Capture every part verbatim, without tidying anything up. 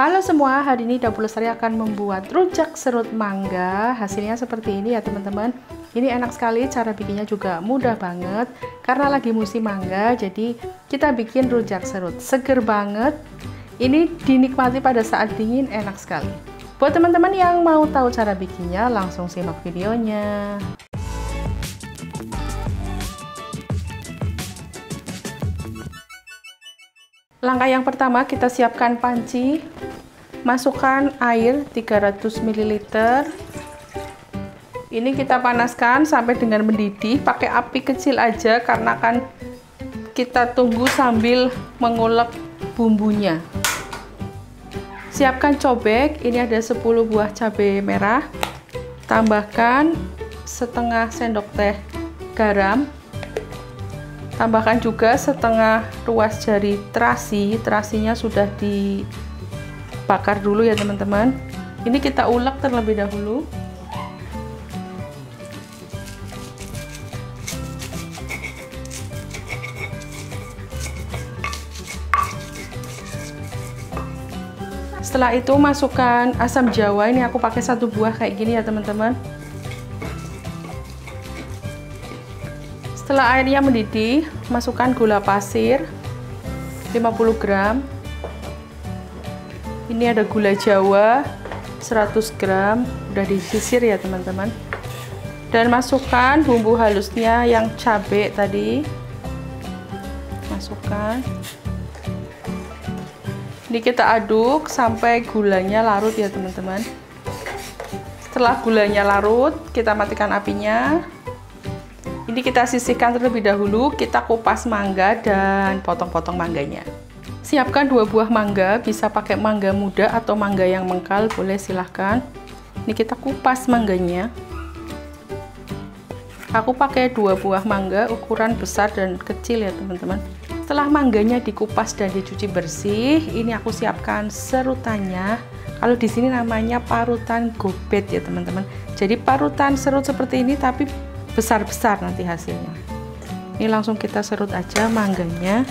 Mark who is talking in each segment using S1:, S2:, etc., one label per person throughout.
S1: Halo semua, hari ini Dapur Lestari akan membuat rujak serut mangga. Hasilnya seperti ini ya teman-teman. Ini enak sekali, cara bikinnya juga mudah banget. Karena lagi musim mangga, jadi kita bikin rujak serut. Seger banget. Ini dinikmati pada saat dingin, enak sekali. Buat teman-teman yang mau tahu cara bikinnya, langsung simak videonya. Langkah yang pertama, kita siapkan panci. Masukkan air tiga ratus mililiter. Ini kita panaskan sampai dengan mendidih, pakai api kecil aja karena kan kita tunggu sambil mengulek bumbunya. Siapkan cobek, ini ada sepuluh buah cabai merah. Tambahkan setengah sendok teh garam. Tambahkan juga setengah ruas jari terasi. Terasinya sudah dibakar dulu ya teman-teman. Ini kita ulek terlebih dahulu. Setelah itu masukkan asam jawa. Ini aku pakai satu buah kayak gini ya teman-teman. Setelah airnya mendidih, masukkan gula pasir lima puluh gram. Ini ada gula jawa seratus gram, udah disisir ya teman-teman. Dan masukkan bumbu halusnya yang cabai tadi. Masukkan. Ini kita aduk sampai gulanya larut ya teman-teman. Setelah gulanya larut, kita matikan apinya. Ini kita sisihkan terlebih dahulu, kita kupas mangga dan potong-potong mangganya. Siapkan dua buah mangga, bisa pakai mangga muda atau mangga yang mengkal, boleh silahkan. Ini kita kupas mangganya. Aku pakai dua buah mangga, ukuran besar dan kecil ya teman-teman. Setelah mangganya dikupas dan dicuci bersih, ini aku siapkan serutannya. Kalau di sini namanya parutan gobet ya teman-teman. Jadi parutan serut seperti ini tapi besar-besar nanti hasilnya. Ini langsung kita serut aja mangganya.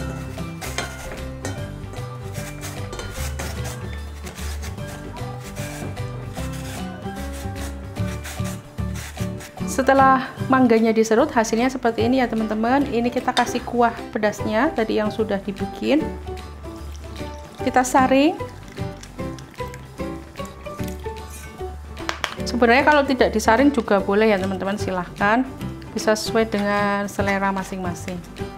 S1: Setelah mangganya diserut, hasilnya seperti ini ya teman-teman. Ini kita kasih kuah pedasnya tadi yang sudah dibikin. Kita saring. Sebenarnya kalau tidak disaring juga boleh ya teman-teman, silahkan, bisa sesuai dengan selera masing-masing.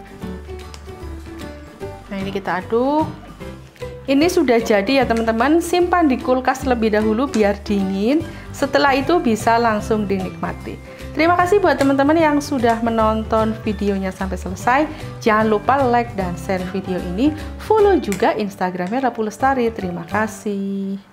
S1: Nah ini kita aduk. Ini sudah jadi ya teman-teman, simpan di kulkas terlebih dahulu biar dingin. Setelah itu bisa langsung dinikmati. Terima kasih buat teman-teman yang sudah menonton videonya sampai selesai. Jangan lupa like dan share video ini. Follow juga Instagramnya Dapur Lestari. Terima kasih.